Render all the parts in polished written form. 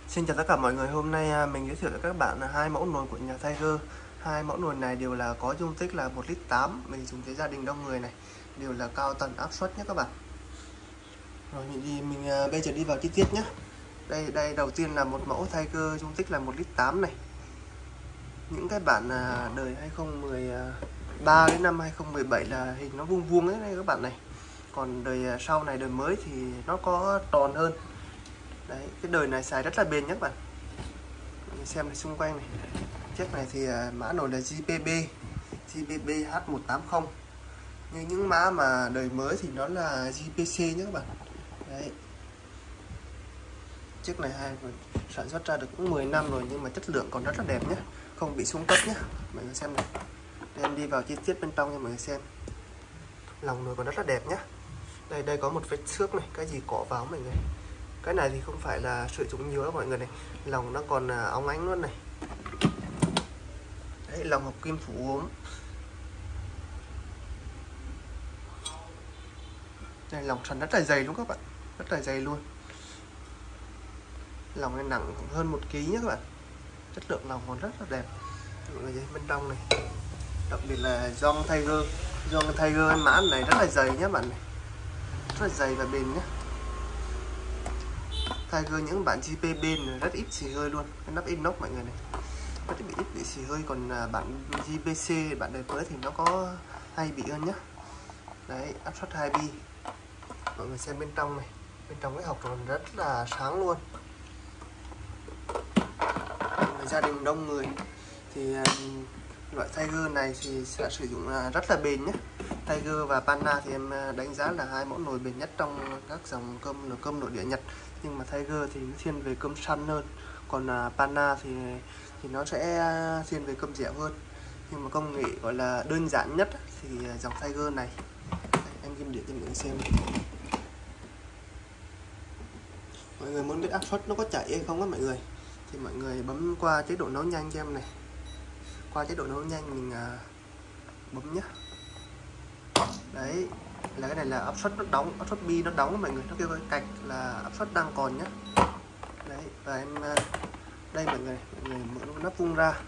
Xin chào tất cả mọi người, hôm nay mình giới thiệu cho các bạn hai mẫu nồi của nhà Tiger. Hai mẫu nồi này đều là có dung tích là 1,8 lít, mình dùng cho gia đình đông người này, đều là cao tần áp suất nhé các bạn. Rồi thì mình bây giờ đi vào chi tiết nhé. Đây đầu tiên là một mẫu Tiger dung tích là 1,8 lít này. Những cái bản đời 2013 đến năm 2017 là hình nó vuông vuông ấy các bạn này. Còn đời sau này, đời mới thì nó có tròn hơn. Đấy, cái đời này xài rất là bền nhé các bạn. Mình xem này, xung quanh này. Chiếc này thì mã nồi là JPB H180. Như những mã mà đời mới thì nó là JPC nhé các bạn. Đấy. Chiếc này sản xuất ra được cũng 10 năm rồi nhưng mà chất lượng còn rất là đẹp nhé, không bị xuống cấp nhé. Mọi người xem này. Để em đi vào chi tiết bên trong cho mọi người xem. Lòng nồi còn rất là đẹp nhé. Đây có một vết xước này, cái gì cọ vào mọi người. Cái này thì không phải là sử dụng nhiều đó mọi người này, lòng nó còn óng ánh luôn này. Đấy, lòng hợp kim phủ gốm. Đây, lòng sần rất là dày luôn các bạn, rất là dày luôn. Lòng này nặng hơn 1 kg nhé các bạn. Chất lượng lòng còn rất là đẹp. Mọi người thấy bên trong này, đặc biệt là gioăng Tiger mã này rất là dày nhé bạn này, rất là dày và bền nhé. Tiger những bản JPB này rất ít xì hơi luôn, cái nắp inox mọi người này rất ít bị xì hơi, còn bản JPC bản đời mới thì nó có hay bị hơn nhé. Đấy, áp suất 2 bi. Mọi người xem bên trong này, bên trong cái hộc còn rất là sáng luôn. Gia đình đông người thì loại Tiger này thì sẽ sử dụng rất là bền nhé. Tiger và Panna thì em đánh giá là hai mẫu nồi bền nhất trong các dòng cơm nội địa Nhật. Nhưng mà Tiger thì nó thiên về cơm săn hơn, còn Panna thì nó sẽ thiên về cơm dẻo hơn. Nhưng mà công nghệ gọi là đơn giản nhất thì dòng Tiger này. Em ghim điện cho mọi người xem. Mọi người muốn biết áp suất nó có chảy hay không á mọi người, thì mọi người bấm qua chế độ nấu nhanh cho em này. Qua chế độ nấu nhanh mình bấm nhé. Đấy, là cái này là áp suất nó đóng, áp suất bi nó đóng mọi người, nó kêu cái cạch là áp suất đang còn nhé. Đấy, và em đây mọi người mở nắp vung ra.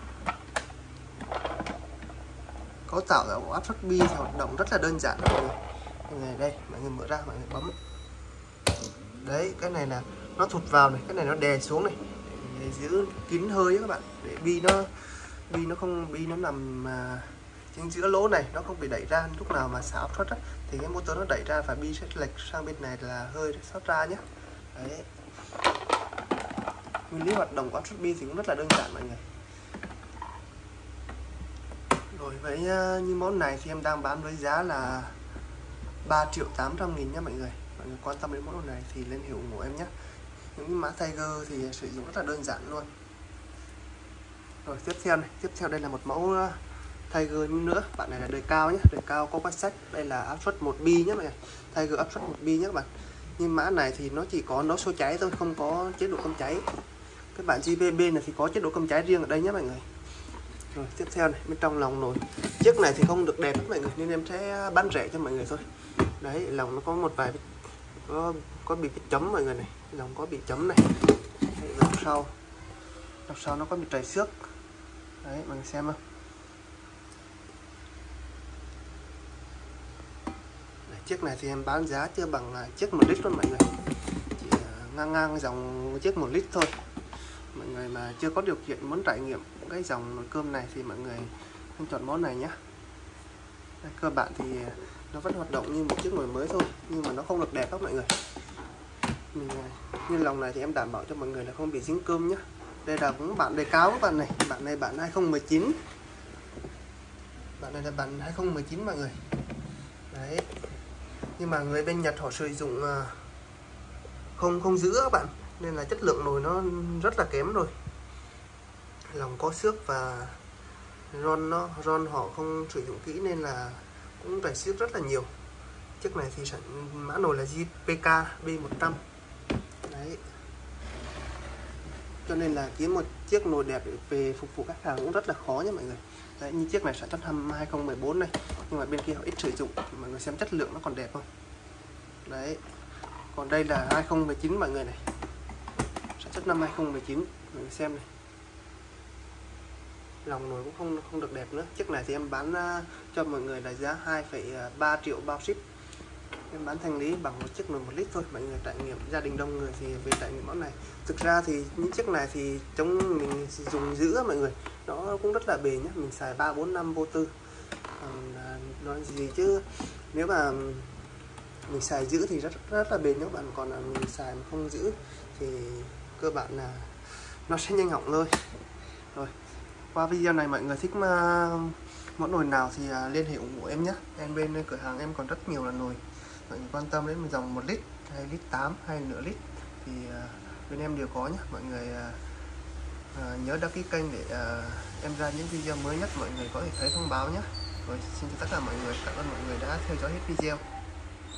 Cấu tạo của áp suất bi thì hoạt động rất là đơn giản mọi người. Đây, mọi người mở ra, mọi người bấm. Đấy, cái này là nó thụt vào này, cái này nó đè xuống này để giữ kín hơi các bạn, để bi nó nằm chính giữa lỗ này, nó không bị đẩy ra. Lúc nào mà xả áp suất thì cái motor nó đẩy ra và bi sẽ lệch sang bên này là hơi thoát ra nhé. Đấy, nguyên lý hoạt động của áp suất bi thì cũng rất là đơn giản mọi người. Rồi với như món này thì em đang bán với giá là 3.800.000 nhé mọi người. Mọi người quan tâm đến món này thì lên hiệu ủng hộ em nhé. Những mã Tiger thì sử dụng rất là đơn giản luôn. Rồi tiếp theo đây là một mẫu Tiger nữa. Bạn này là đời cao nhé, đời cao có quát sách. Đây là áp suất 1 bi nhé mọi người. Tiger áp suất 1 bi nhé các bạn. Nhưng mã này thì nó chỉ có nấu số cháy thôi, không có chế độ cơm cháy. Các bạn JPB này thì có chế độ cơm cháy riêng ở đây nhé mọi người. Rồi tiếp theo này, bên trong lòng nồi. Chiếc này thì không được đẹp mọi người, nên em sẽ bán rẻ cho mọi người thôi. Đấy, lòng nó có một vài có bị vết chấm mọi người này, lòng có bị chấm này. Đấy, lòng sau nó có bị trầy xước. Đấy, mọi người xem không? Đấy, chiếc này thì em bán giá chưa bằng chiếc 1 lít luôn mọi người, chỉ ngang dòng chiếc 1 lít thôi. Mọi người mà chưa có điều kiện muốn trải nghiệm cái dòng nồi cơm này thì mọi người nên chọn món này nhé. Đây, cơ bản thì nó vẫn hoạt động như một chiếc nồi mới thôi, nhưng mà nó không được đẹp các mọi người. Như lòng này thì em đảm bảo cho mọi người là không bị dính cơm nhé. Đây là cũng bản đề cao các bạn này, bạn này bản 2019. Bạn này là bản 2019 mọi người. Đấy. Nhưng mà người bên Nhật họ sử dụng không giữ các bạn, nên là chất lượng nồi nó rất là kém rồi. Lòng có xước và ron họ không sử dụng kỹ nên là cũng trầy xước rất là nhiều. Chiếc này thì mã nồi là JPK B100. Đấy, cho nên là kiếm một chiếc nồi đẹp về phục vụ khách hàng cũng rất là khó nhé mọi người. Đấy, như chiếc này sản xuất năm 2014 này, nhưng mà bên kia họ ít sử dụng. Mọi người xem chất lượng nó còn đẹp không. Đấy, còn đây là 2019 mọi người này, sản xuất năm 2019 mọi người xem này. Lòng nồi cũng không được đẹp nữa. Chiếc này thì em bán cho mọi người là giá 2,3 triệu bao ship. Em bán thanh lý bằng một chiếc nồi 1 lít thôi. Mọi người trải nghiệm, gia đình đông người thì về trải nghiệm món này. Thực ra thì những chiếc này thì chống mình dùng giữ mọi người, nó cũng rất là bền nhé. Mình xài 3, 4 năm vô tư. Nói gì chứ nếu mà mình xài giữ thì rất là bền các bạn, còn là mình xài mà không giữ thì cơ bản là nó sẽ nhanh hỏng thôi. Rồi, qua video này mọi người thích món nồi nào thì liên hệ ủng hộ em nhé. Em bên cửa hàng em còn rất nhiều là nồi, mọi người quan tâm đến dòng 1 lít hay lít 8 hay nửa lít thì bên em đều có nhé. Mọi người nhớ đăng ký kênh để em ra những video mới nhất mọi người có thể thấy thông báo nhé. Rồi, xin chào tất cả mọi người, cảm ơn mọi người đã theo dõi hết video.